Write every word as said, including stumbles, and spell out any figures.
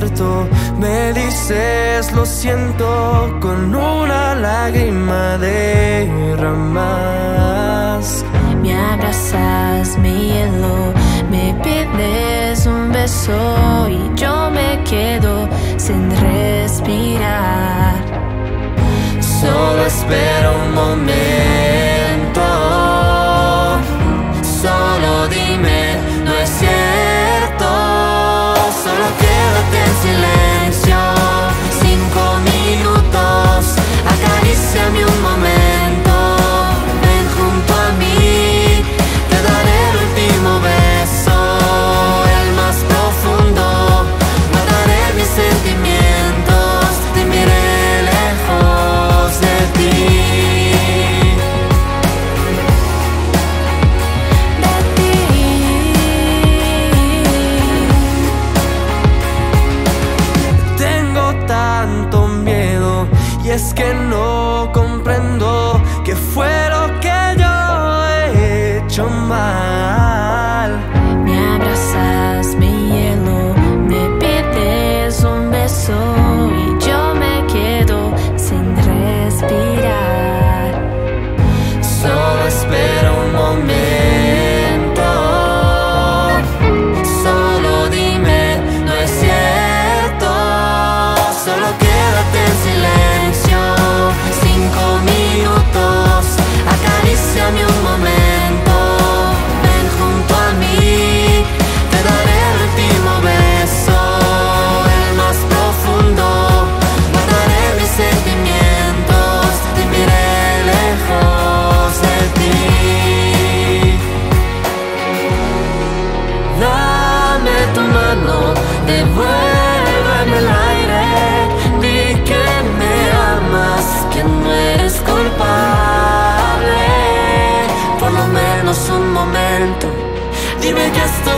despierto, me dices lo siento, con una lágrima derramas. Me abrazas, mi hielo, me pides un beso y yo me quedo sin respirar. Solo espero un momento, solo dime, no es cierto. Solo quédate en silencio, cinco minutos, acaríciame un momento. Ven junto a mí, te daré el último beso, el más profundo. Guardaré mis sentimientos, te miré lejos de ti. Es que no comprendo qué fue lo que yo he hecho mal. Me abrazas, mi hielo, me pides un beso y yo me quedo sin respirar. Solo espero un momento, solo dime, no es cierto. Solo quédate en silencio, cinco minutos, acaríciame un momento. Ven junto a mí, te daré el último beso, el más profundo. Guardaré mis sentimientos, te miré lejos de ti. Dame tu mano, devuélveme el aire. Di que me amas, que no eres culpable. Por lo menos un momento, dime que estoy